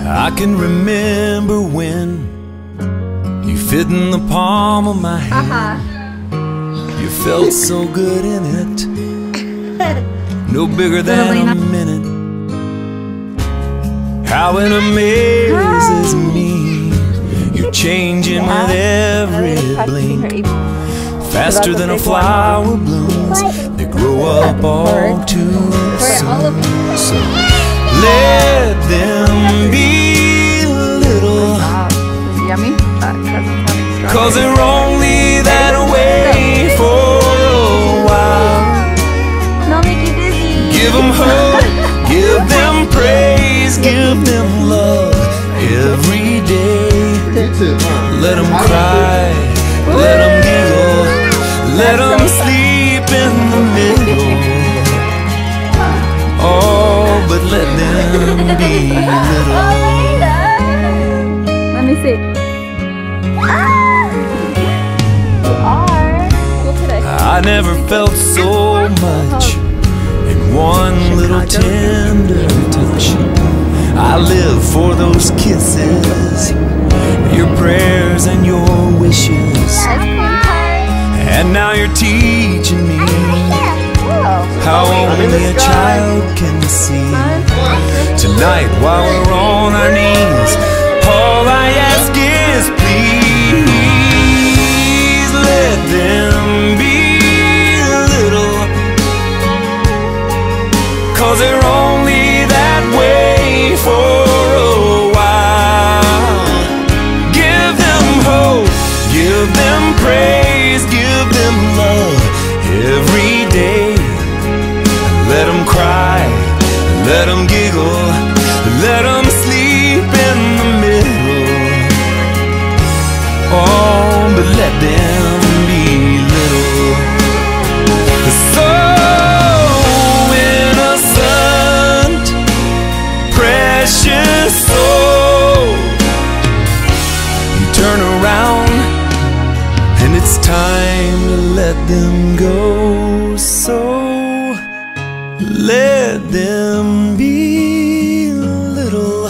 I can remember when you fit in the palm of my hand. You felt so good in it, no bigger than a minute. How it amazes me, you're changing with every blink, faster than a flower blooms. They grow up all too soon. So let them be little, cause they're only that way for a while. Give them hope, give them praise, give them love every day. Let them cry, let them giggle, let them sleep in the middle. Oh, but let them be little. Let me see. I never felt so much in one little tender touch. I live for those kisses, your prayers and your wishes. And now you're teaching me how only a child can see. Tonight while we're on our knees, all I ask is please let them be little, cause they're only that way for a while. Give them hope, give them praise, give them love every day. Let them cry, let them giggle, let them sleep in the middle. Oh, but let them be little. So innocent, precious soul. You turn around and it's time to let them go. So let them be little,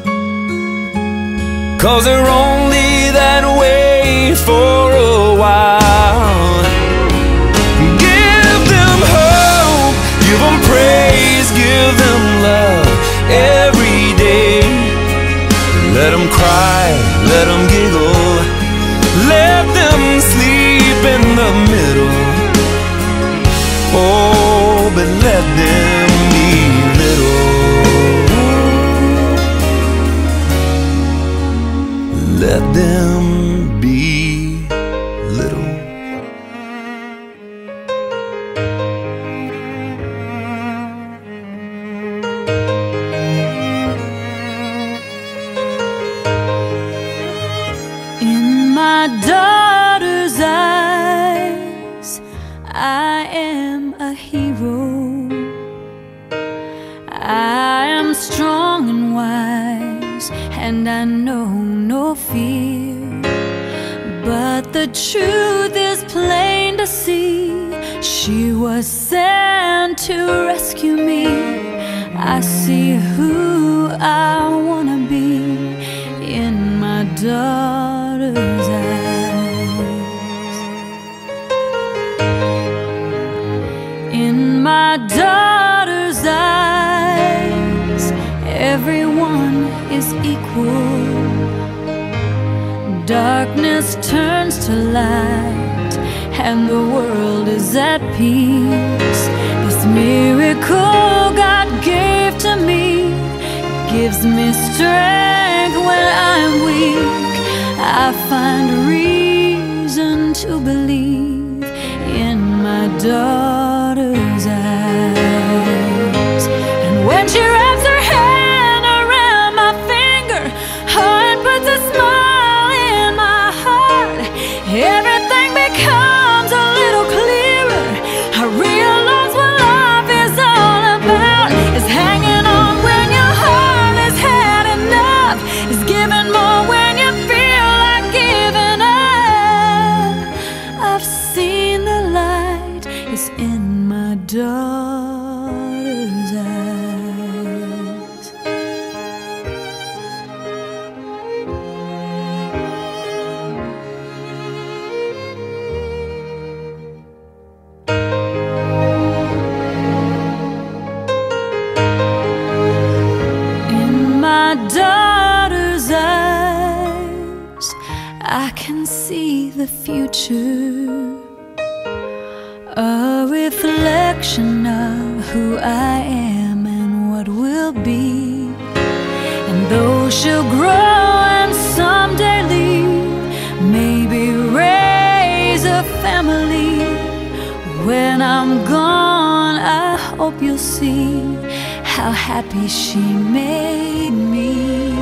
cause they're only that way for a while. Give them hope, give them praise, give them love every day. Let them cry, let them giggle, let them sleep in the middle. Oh, but let them be little. Let them be little. In my daughter's eyes, I am a hero. I am strong and wise, and I know no fear. But the truth is plain to see, she was sent to rescue me. I see who I wanna be in my daughter's eyes. In my daughter's eyes, everyone is equal. Darkness turns to light, and the world is at peace. This miracle God gave to me gives me strength when I'm weak. I find reason to believe in my daughter's eyes. And when she wraps her hand around my finger, and puts a smile in my heart, everything becomes a little clearer. I realize what life is all about, is hanging on when your heart has had enough, is giving more when you feel like giving up. I've seen the light is in my daughter's eyes, I can see the future, a reflection of who I am and what will be. And though she'll grow and someday leave, maybe raise a family, when I'm gone I hope you'll see how happy she made me.